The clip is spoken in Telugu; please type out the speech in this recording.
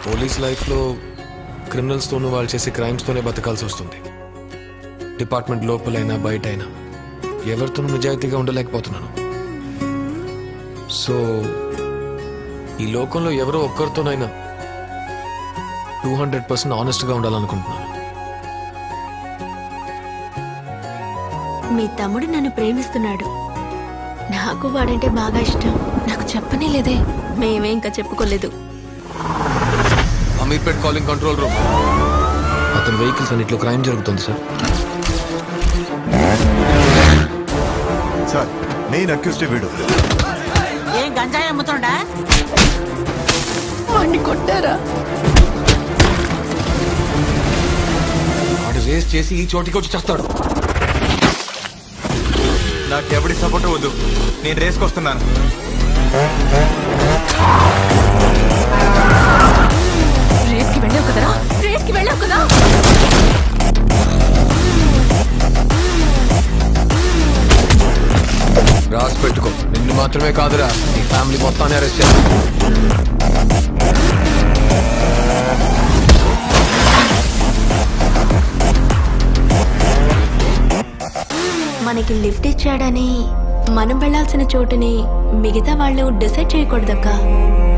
పోలీస్ లైఫ్లో క్రిమినల్స్తోనూ వాళ్ళు చేసే క్రైమ్స్తోనే బతకాల్సి వస్తుంది. డిపార్ట్మెంట్ లోపలైనా బయట అయినా ఎవరితోనూ నిజాయితీగా ఉండలేకపోతున్నాను. సో ఈ లోకంలో ఎవరో ఒక్కరితోనైనా 200% ఆనెస్ట్గా ఉండాలనుకుంటున్నాను. మీ తమ్ముడు నన్ను ప్రేమిస్తున్నాడు. నాకు వాడంటే బాగా ఇష్టం. నాకు చెప్పనే లేదే. మేమే ఇంకా చెప్పుకోలేదు. Ameerpet calling control room. అతని వెహికల్స్ అన్నిట్లో క్రైమ్ జరుగుతుంది సార్. సార్ మెయిన్ అక్యూస్డ్ వీడు. ఏం గంజాయి అమ్ముతుండా? వాడిని కొట్టారా? వాడు రేస్ చేసి ఈ చోటికి వచ్చి చేస్తాడు. నాకెవడి సపోర్ట్ వద్దు, నేను రేసుకొస్తున్నాను. రేస్కి వెళ్ళావు కదరా, రేస్కి వెళ్ళావు కదా. రాసి పెట్టుకో, నిన్ను మాత్రమే కాదురా నీ ఫ్యామిలీ మొత్తాన్ని అరెస్ట్ చేస్తా. మనకి లిఫ్ట్ ఇచ్చాడని మనం వెళ్లాల్సిన చోటుని మిగతా వాళ్ళు డిసైడ్ చేయకూడదక్కా.